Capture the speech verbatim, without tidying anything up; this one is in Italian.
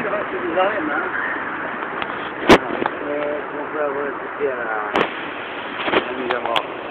va, c'est des arènes, hein. Euh, on peut avoir un petit à...